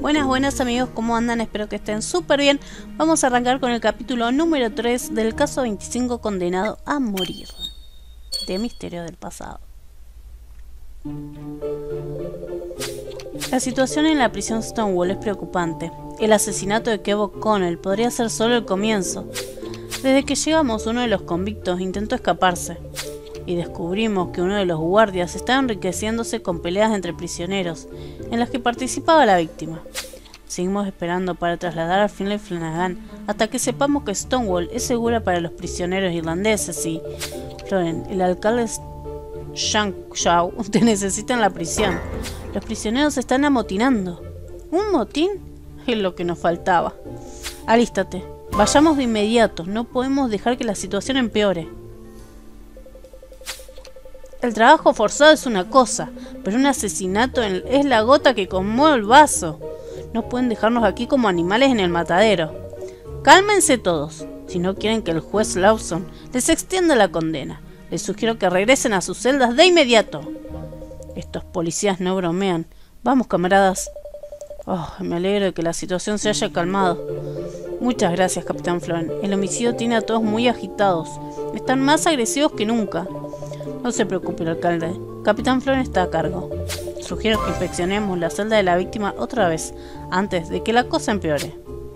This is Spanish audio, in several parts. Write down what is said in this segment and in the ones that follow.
Buenas amigos, ¿cómo andan? Espero que estén súper bien. Vamos a arrancar con el capítulo número 3 del caso 25 condenado a morir, de Misterio del Pasado. La situación en la prisión Stonewall es preocupante. El asesinato de Kev O'Connell podría ser solo el comienzo. Desde que llegamos, uno de los convictos intentó escaparse y descubrimos que uno de los guardias estaba enriqueciéndose con peleas entre prisioneros en las que participaba la víctima. Seguimos esperando para trasladar a Finlay Flanagan hasta que sepamos que Stonewall es segura para los prisioneros irlandeses y... Floren, el alcalde Shaw te necesita en la prisión. Los prisioneros se están amotinando. ¿Un motín? Es lo que nos faltaba. Alístate. Vayamos de inmediato. No podemos dejar que la situación empeore. El trabajo forzado es una cosa, pero un asesinato es la gota que conmueve el vaso. No pueden dejarnos aquí como animales en el matadero. Cálmense todos. Si no quieren que el juez Lawson les extienda la condena, les sugiero que regresen a sus celdas de inmediato. Estos policías no bromean. Vamos, camaradas. Me alegro de que la situación se haya calmado. Muchas gracias, Capitán Floren. El homicidio tiene a todos muy agitados. Están más agresivos que nunca. No se preocupe el alcalde. Capitán Floren está a cargo. Sugiero que inspeccionemos la celda de la víctima otra vez, antes de que la cosa empeore.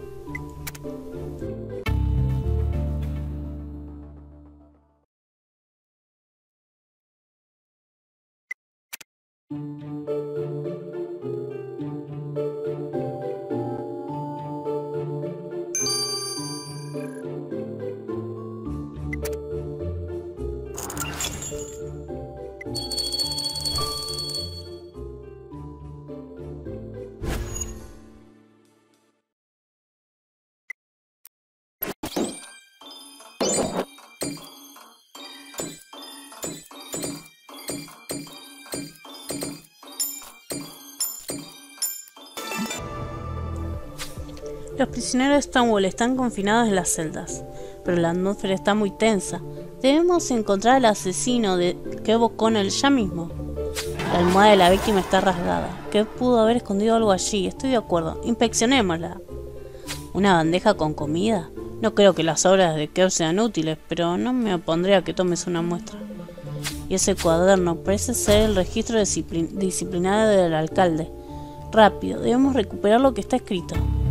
Los prisioneros de Stonewall están confinados en las celdas, pero la atmósfera está muy tensa. Debemos encontrar al asesino de Kev O'Connell ya mismo. La almohada de la víctima está rasgada. Kev pudo haber escondido algo allí, estoy de acuerdo. Inspeccionémosla. ¿Una bandeja con comida? No creo que las obras de Kev sean útiles, pero no me opondré a que tomes una muestra. Y ese cuaderno parece ser el registro disciplinario del alcalde. Rápido, debemos recuperar lo que está escrito.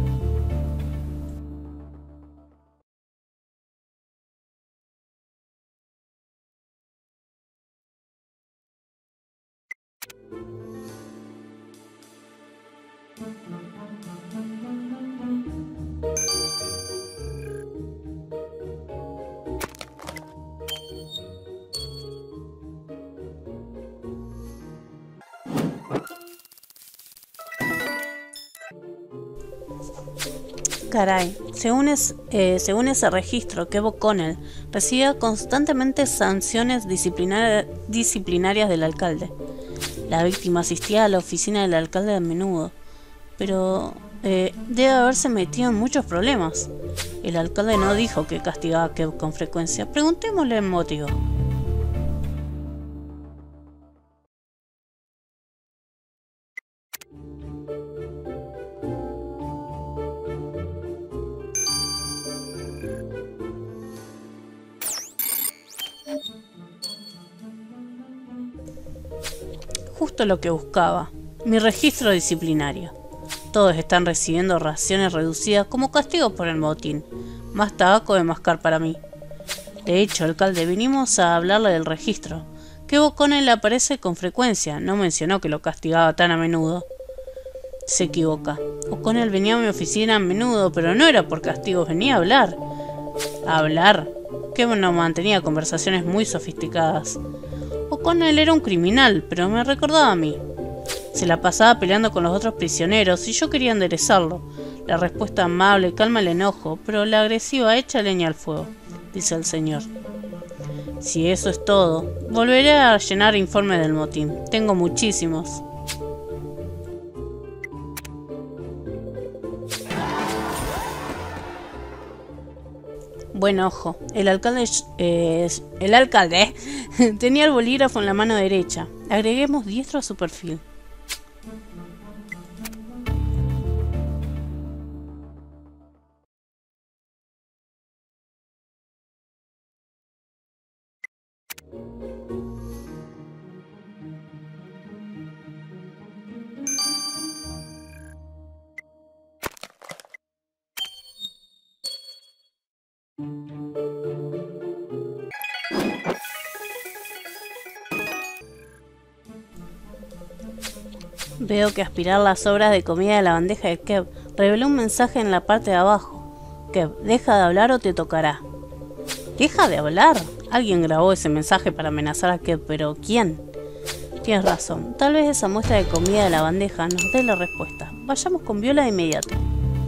Caray, según ese registro, Kev O'Connell recibía constantemente sanciones disciplinarias del alcalde. La víctima asistía a la oficina del alcalde a menudo, pero debe haberse metido en muchos problemas. El alcalde no dijo que castigaba a Kev con frecuencia. Preguntémosle el motivo. Justo lo que buscaba. Mi registro disciplinario. Todos están recibiendo raciones reducidas como castigo por el motín. Más tabaco de mascar para mí. De hecho, alcalde, vinimos a hablarle del registro. Kev O'Connell aparece con frecuencia. No mencionó que lo castigaba tan a menudo. Se equivoca. O'Connell venía a mi oficina a menudo, pero no era por castigos, venía a hablar. ¿A hablar? Kev no mantenía conversaciones muy sofisticadas. O'Connell era un criminal, pero me recordaba a mí. Se la pasaba peleando con los otros prisioneros y yo quería enderezarlo. La respuesta amable calma el enojo, pero la agresiva echa leña al fuego, dice el señor. Si eso es todo, volveré a llenar informes del motín. Tengo muchísimos. Buen ojo, el alcalde tenía el bolígrafo en la mano derecha. Agreguemos diestro a su perfil. Veo que aspirar las sobras de comida de la bandeja de Kev reveló un mensaje en la parte de abajo. Kev, deja de hablar o te tocará. ¿Deja de hablar? Alguien grabó ese mensaje para amenazar a Kev, pero ¿quién? Tienes razón, tal vez esa muestra de comida de la bandeja nos dé la respuesta. Vayamos con Viola de inmediato.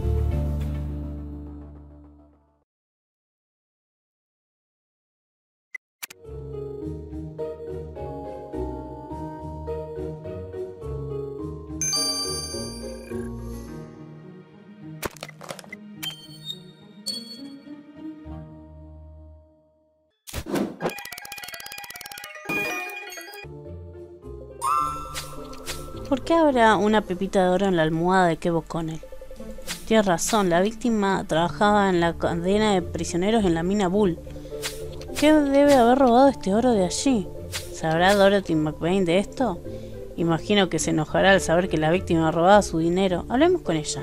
¿Por qué habrá una pepita de oro en la almohada de Kev O'Connell? Tienes razón, la víctima trabajaba en la cadena de prisioneros en la mina Bull. ¿Kev debe haber robado este oro de allí? ¿Sabrá Dorothy McVeigh de esto? Imagino que se enojará al saber que la víctima robaba su dinero. Hablemos con ella.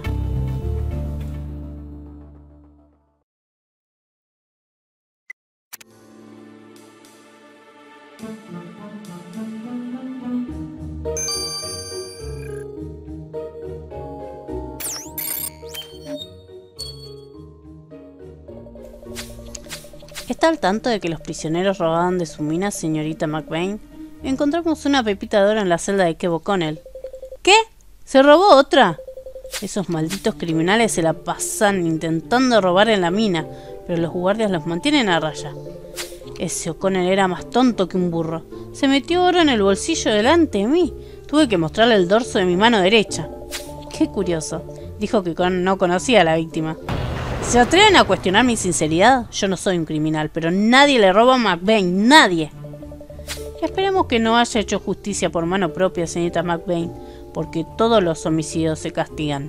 ¿Está al tanto de que los prisioneros robaban de su mina, señorita McVeigh? Encontramos una pepita de oro en la celda de Kev O'Connell. ¿Qué? ¿Se robó otra? Esos malditos criminales se la pasan intentando robar en la mina, pero los guardias los mantienen a raya. Ese O'Connell era más tonto que un burro. Se metió oro en el bolsillo delante de mí. Tuve que mostrarle el dorso de mi mano derecha. Qué curioso. Dijo que no conocía a la víctima. ¿Se atreven a cuestionar mi sinceridad? Yo no soy un criminal, pero nadie le roba a McVeigh, nadie. Esperemos que no haya hecho justicia por mano propia, señorita McVeigh, porque todos los homicidios se castigan.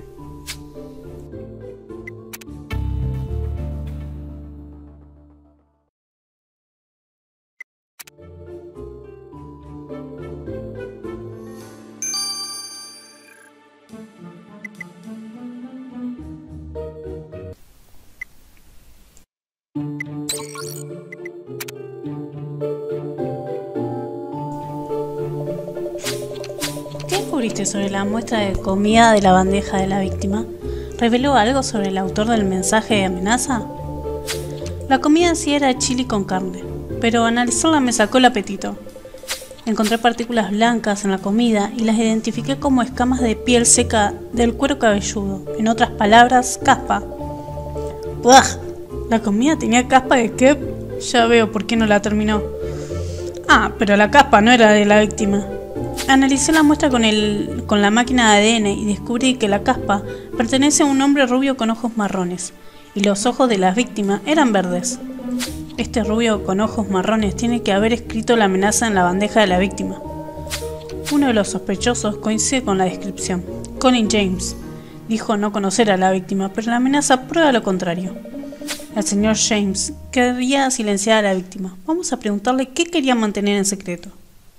¿Qué descubriste sobre la muestra de comida de la bandeja de la víctima? ¿Reveló algo sobre el autor del mensaje de amenaza? La comida sí era chili con carne, pero analizarla me sacó el apetito. Encontré partículas blancas en la comida y las identifiqué como escamas de piel seca del cuero cabelludo, en otras palabras, caspa. ¡Buah! ¿La comida tenía caspa de Kev? Ya veo por qué no la terminó. Ah, pero la caspa no era de la víctima. Analicé la muestra con la máquina de ADN y descubrí que la caspa pertenece a un hombre rubio con ojos marrones, y los ojos de la víctima eran verdes. Este rubio con ojos marrones tiene que haber escrito la amenaza en la bandeja de la víctima. Uno de los sospechosos coincide con la descripción. Colin James dijo no conocer a la víctima, pero la amenaza prueba lo contrario. El señor James quería silenciar a la víctima. Vamos a preguntarle qué quería mantener en secreto.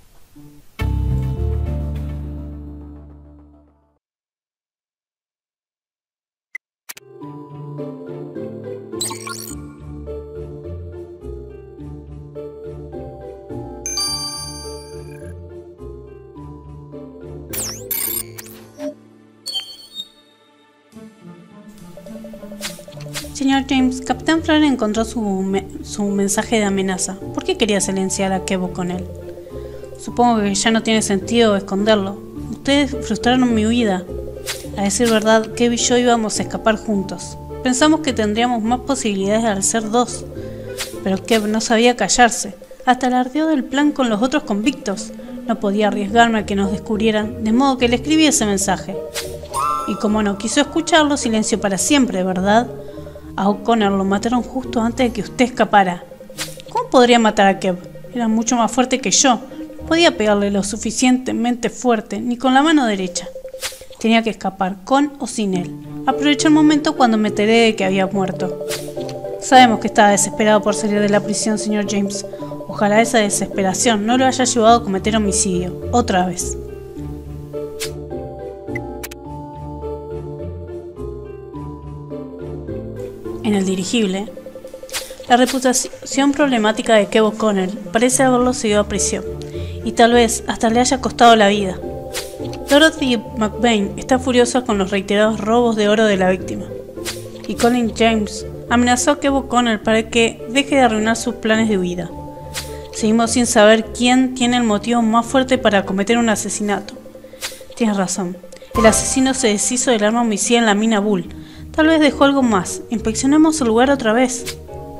Señor James, Capitán Flora encontró su mensaje de amenaza. ¿Por qué quería silenciar a Kev O'Connell? Supongo que ya no tiene sentido esconderlo. Ustedes frustraron mi huida. A decir verdad, Kev y yo íbamos a escapar juntos. Pensamos que tendríamos más posibilidades al ser dos. Pero Kev no sabía callarse. Hasta alardeó del plan con los otros convictos. No podía arriesgarme a que nos descubrieran, de modo que le escribí ese mensaje. Y como no quiso escucharlo, silenció para siempre, ¿verdad? A O'Connell lo mataron justo antes de que usted escapara. ¿Cómo podría matar a Kev? Era mucho más fuerte que yo. No podía pegarle lo suficientemente fuerte, ni con la mano derecha. Tenía que escapar, con o sin él. Aproveché el momento cuando me enteré de que había muerto. Sabemos que estaba desesperado por salir de la prisión, señor James. Ojalá esa desesperación no lo haya llevado a cometer homicidio, otra vez. En el dirigible, la reputación problemática de Kev O'Connell parece haberlo seguido a prisión, y tal vez hasta le haya costado la vida. Dorothy McVeigh está furiosa con los reiterados robos de oro de la víctima. Y Colin James amenazó a Kev O'Connell para que deje de arruinar sus planes de huida. Seguimos sin saber quién tiene el motivo más fuerte para cometer un asesinato. Tienes razón. El asesino se deshizo del arma homicida en la mina Bull. Tal vez dejó algo más. Inspeccionemos el lugar otra vez.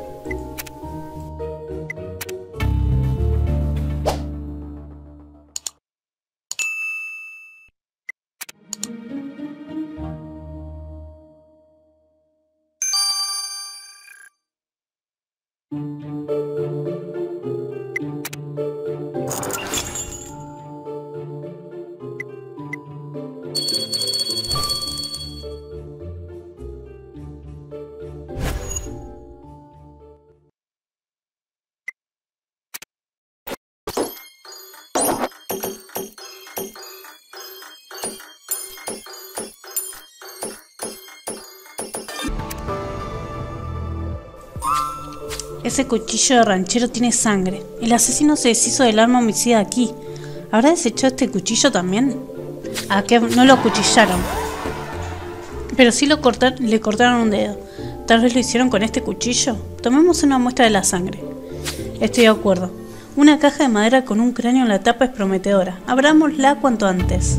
Ese cuchillo de ranchero tiene sangre. El asesino se deshizo del arma homicida aquí. ¿Habrá desechado este cuchillo también? A Kev no lo acuchillaron, pero sí le cortaron un dedo. ¿Tal vez lo hicieron con este cuchillo? Tomemos una muestra de la sangre. Estoy de acuerdo. Una caja de madera con un cráneo en la tapa es prometedora. Abrámosla cuanto antes.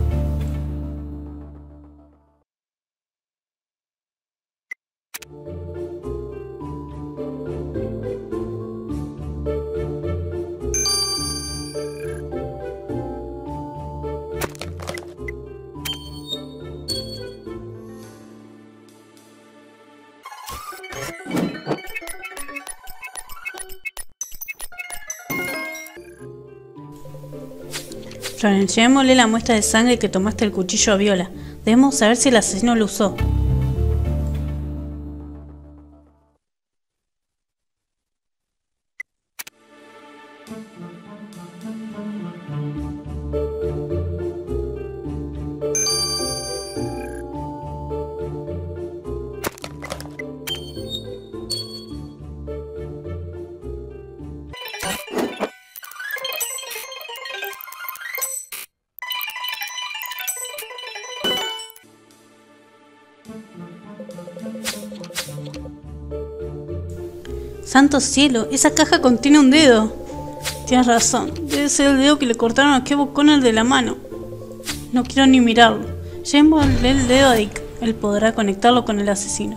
Florence, llevémosle la muestra de sangre que tomaste del cuchillo a Viola. Debemos saber si el asesino lo usó. ¡Santo cielo! ¡Esa caja contiene un dedo! Tienes razón, debe ser el dedo que le cortaron a Kev O'Connell de la mano. No quiero ni mirarlo. Llevémosle el dedo a Dick. Él podrá conectarlo con el asesino.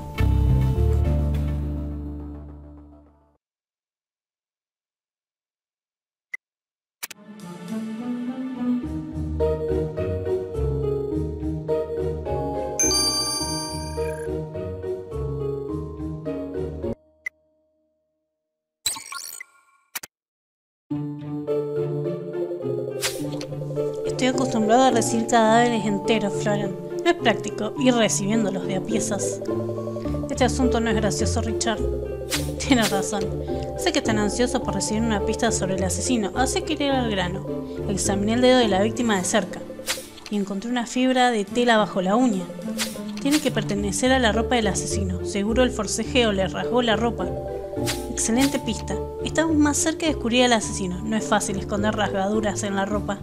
Estoy acostumbrado a recibir cadáveres enteros, Florence. No es práctico ir recibiéndolos de a piezas. Este asunto no es gracioso, Richard. Tienes razón. Sé que están ansiosos por recibir una pista sobre el asesino, así que iré al grano. Examiné el dedo de la víctima de cerca y encontré una fibra de tela bajo la uña. Tiene que pertenecer a la ropa del asesino. Seguro el forcejeo le rasgó la ropa. Excelente pista. Estamos más cerca de descubrir al asesino. No es fácil esconder rasgaduras en la ropa.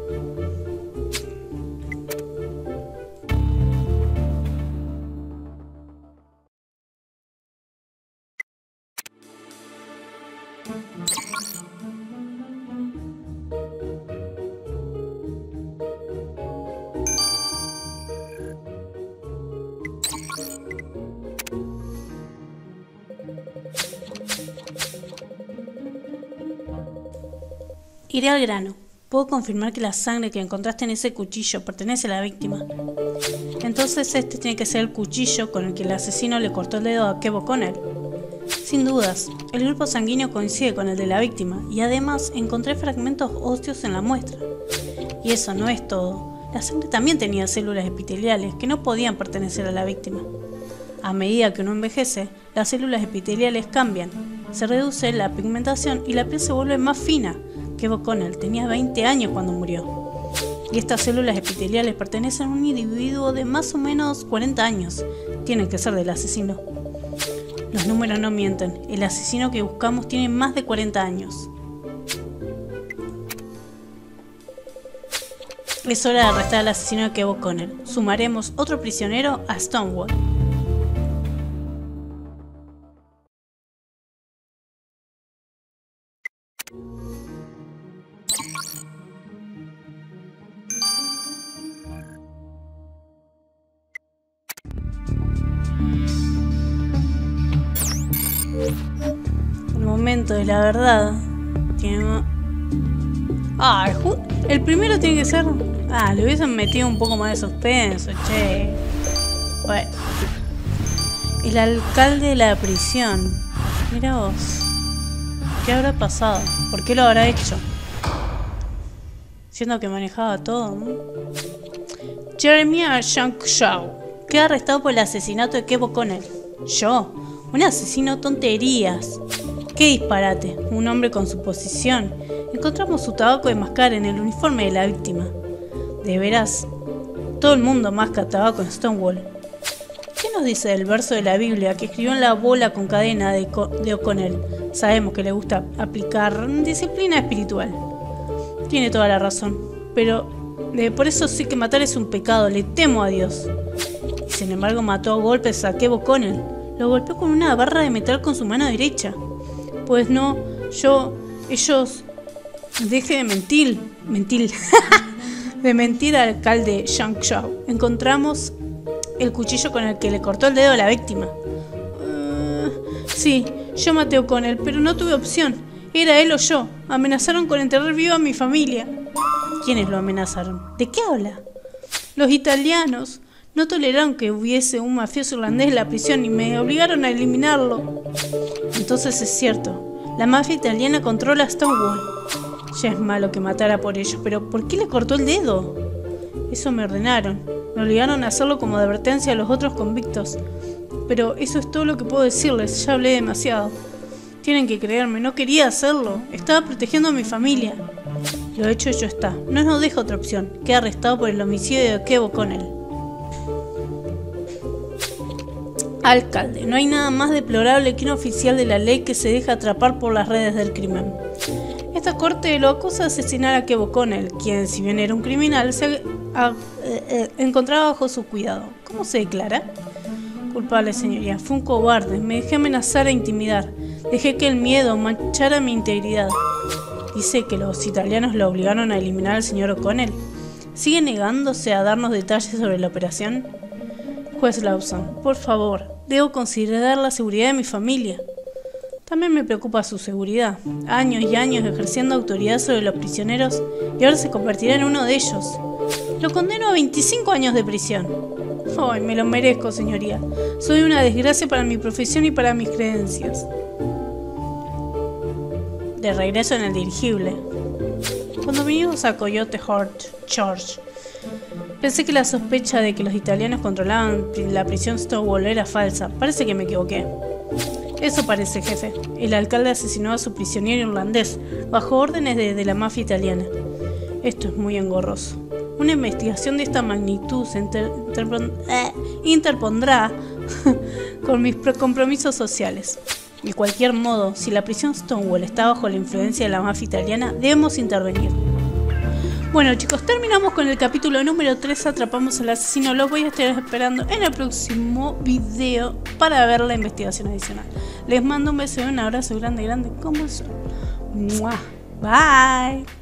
Iré al grano. Puedo confirmar que la sangre que encontraste en ese cuchillo pertenece a la víctima. Entonces este tiene que ser el cuchillo con el que el asesino le cortó el dedo a Kev O'Connell. Sin dudas, el grupo sanguíneo coincide con el de la víctima y además encontré fragmentos óseos en la muestra. Y eso no es todo. La sangre también tenía células epiteliales que no podían pertenecer a la víctima. A medida que uno envejece, las células epiteliales cambian, se reduce la pigmentación y la piel se vuelve más fina. Kev O'Connell tenía 20 años cuando murió. Y estas células epiteliales pertenecen a un individuo de más o menos 40 años. Tienen que ser del asesino. Los números no mienten. El asesino que buscamos tiene más de 40 años. Es hora de arrestar al asesino de Kev O'Connell. Sumaremos otro prisionero a Stonewall. El momento de la verdad. El primero tiene que ser... le hubiesen metido un poco más de suspenso, che. Bueno. El alcalde de la prisión. Mira vos. ¿Qué habrá pasado? ¿Por qué lo habrá hecho? Siendo que manejaba todo, ¿no? Jeremiah Shaw queda arrestado por el asesinato de Kev O'Connell. ¿Yo? ¿Un asesino? Tonterías. ¡Qué disparate! Un hombre con su posición. Encontramos su tabaco de mascar en el uniforme de la víctima. De veras, todo el mundo masca tabaco en Stonewall. ¿Qué nos dice el verso de la Biblia que escribió en la bola con cadena de O'Connell? Sabemos que le gusta aplicar disciplina espiritual. Tiene toda la razón. Pero por eso sí que matar es un pecado. Le temo a Dios. Y sin embargo mató a golpes a Kev O'Connell. Lo golpeó con una barra de metal con su mano derecha. Pues no, ellos... Deje de mentir. De mentir al alcalde Shaw. Encontramos el cuchillo con el que le cortó el dedo a la víctima. Sí, yo maté a O'Connell, pero no tuve opción. Era él o yo. Amenazaron con enterrar viva a mi familia. ¿Quiénes lo amenazaron? ¿De qué habla? Los italianos. No toleraron que hubiese un mafioso irlandés en la prisión y me obligaron a eliminarlo. Entonces es cierto. La mafia italiana controla Stonewall. Ya es malo que matara por ellos, pero ¿por qué le cortó el dedo? Eso me ordenaron. Me obligaron a hacerlo como advertencia a los otros convictos. Pero eso es todo lo que puedo decirles. Ya hablé demasiado. Tienen que creerme, no quería hacerlo. Estaba protegiendo a mi familia. Lo hecho está. No nos deja otra opción. Queda arrestado por el homicidio de Kev O'Connell. Alcalde, no hay nada más deplorable que un oficial de la ley que se deja atrapar por las redes del crimen. Esta corte lo acusa de asesinar a Kev O'Connell, quien, si bien era un criminal, se encontraba bajo su cuidado. ¿Cómo se declara? Culpable, señoría. Fue un cobarde. Me dejé amenazar e intimidar. Dejé que el miedo manchara mi integridad. Dice que los italianos lo obligaron a eliminar al señor O'Connell. ¿Sigue negándose a darnos detalles sobre la operación? Juez Lawson, por favor, debo considerar la seguridad de mi familia. También me preocupa su seguridad. Años y años ejerciendo autoridad sobre los prisioneros y ahora se convertirá en uno de ellos. Lo condeno a 25 años de prisión. Ay, me lo merezco, señoría. Soy una desgracia para mi profesión y para mis creencias. De regreso en el dirigible. Cuando vinimos a Coyote Church, pensé que la sospecha de que los italianos controlaban la prisión Stonewall era falsa. Parece que me equivoqué. Eso parece, jefe. El alcalde asesinó a su prisionero irlandés, bajo órdenes de la mafia italiana. Esto es muy engorroso. Una investigación de esta magnitud se interpondrá con mis compromisos sociales. De cualquier modo, si la prisión Stonewall está bajo la influencia de la mafia italiana, debemos intervenir. Bueno, chicos, terminamos con el capítulo número 3, atrapamos al asesino. Los voy a estar esperando en el próximo video para ver la investigación adicional. Les mando un beso y un abrazo grande como son. ¡Mua! Bye.